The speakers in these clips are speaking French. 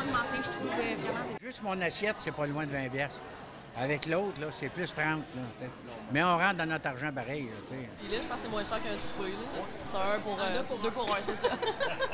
augmenté, je trouve, vraiment. Juste mon assiette, c'est pas loin de 20 piastres. Avec l'autre, là, c'est plus 30. Là, t'sais. Mais on rentre dans notre argent pareil. Là, t'sais. Et là, je pense que c'est moins cher qu'un souper. C'est un pour deux pour un, c'est ça.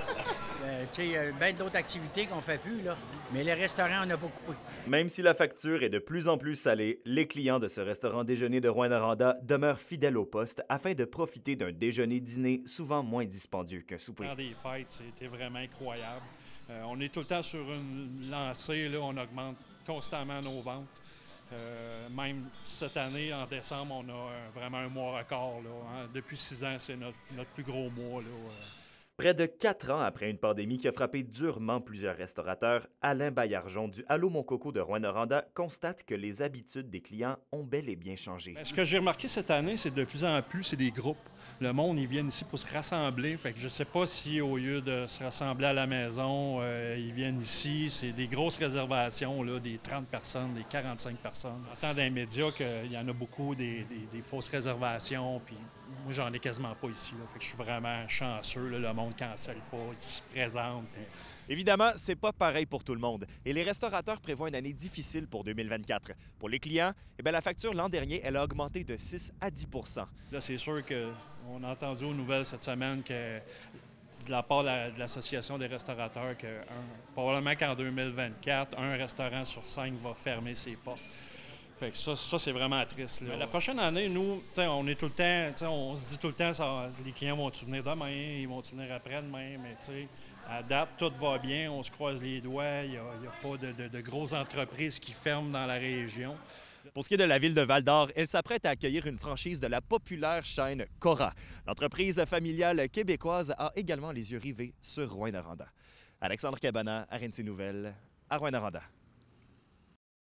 Il y a bien d'autres activités qu'on fait plus, là, mais les restaurants, on n'a pas coupé. Même si la facture est de plus en plus salée, les clients de ce restaurant déjeuner de Rouyn-Noranda demeurent fidèles au poste afin de profiter d'un déjeuner-dîner souvent moins dispendieux qu'un souper. Pendant des fêtes, c'était vraiment incroyable. On est tout le temps sur une lancée, là, on augmente constamment nos ventes. Même cette année, en décembre, on a vraiment un mois record. Là, hein. Depuis 6 ans, c'est notre plus gros mois. Là, Près de 4 ans après une pandémie qui a frappé durement plusieurs restaurateurs, Alain Baillargeon du Allô Mon Coco de Rouyn-Noranda constate que les habitudes des clients ont bel et bien changé. Ce que j'ai remarqué cette année, c'est de plus en plus, c'est des groupes. Le monde, ils viennent ici pour se rassembler. Fait que je ne sais pas si, au lieu de se rassembler à la maison, ils viennent ici. C'est des grosses réservations, là, des 30 personnes, des 45 personnes. J'entends dans les médias qu'il y en a beaucoup, des fausses réservations. Puis moi, j'en ai quasiment pas ici. Là. Fait que je suis vraiment chanceux. Là. Le monde ne cancelle pas, il se présente. Évidemment, c'est pas pareil pour tout le monde et les restaurateurs prévoient une année difficile pour 2024. Pour les clients, la facture l'an dernier, elle a augmenté de 6 à 10 %. Là, c'est sûr qu'on a entendu aux nouvelles cette semaine que de la part de l'Association des restaurateurs que probablement qu'en 2024, un restaurant sur 5 va fermer ses portes. Fait que ça c'est vraiment triste. Là. La prochaine année, nous, on est tout le temps, on se dit tout le temps, les clients vont-tu venir demain, ils vont-tu venir après-demain, mais à date, tout va bien, on se croise les doigts, il n'y a pas de grosses entreprises qui ferment dans la région. Pour ce qui est de la ville de Val-d'Or, elle s'apprête à accueillir une franchise de la populaire chaîne Cora. L'entreprise familiale québécoise a également les yeux rivés sur Rouyn-Noranda. Alexandre Cabana, RNC Nouvelles, à Rouyn-Noranda.